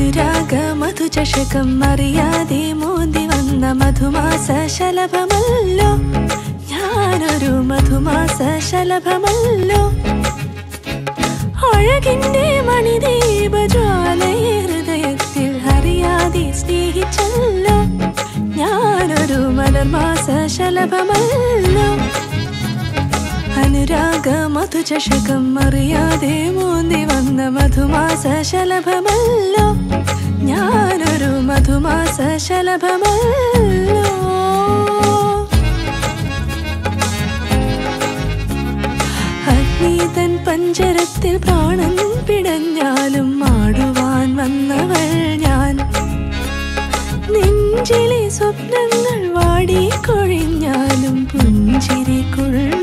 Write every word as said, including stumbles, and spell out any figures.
അനുരാഗ മധുചഷകം അറിയാതെ മോന്തി വന്ന മധുമാസ ശലഭമല്ലോ ഞാനൊരു മധുമാസ ശലഭമല്ലോ അഴകിന്റെ മണിദീപജ്വാലയെ ഹൃദയത്തിൽ അറിയാതെ സ്നേഹിച്ചല്ലോ ഞാനൊരു മലർമാസ ശലഭമല്ലോ അനുരാഗ മധുചഷകം അറിയാതെ മോന്തി വന്ന മധുമാസ ശലഭമല്ലോ ഞാനൊരു മധുമാസ ശലഭമല്ലോ അഗ്നിതൻ പഞ്ചരത്തിൽ പ്രാണൻ പിടഞ്ഞാലും ആടുവാൻ വന്നവൾ ഞാൻ നെഞ്ചിലെ സ്വപ്നങ്ങൾ വാടിക്കൊഴിഞ്ഞാലും പുഞ്ചിരി കൊള്ള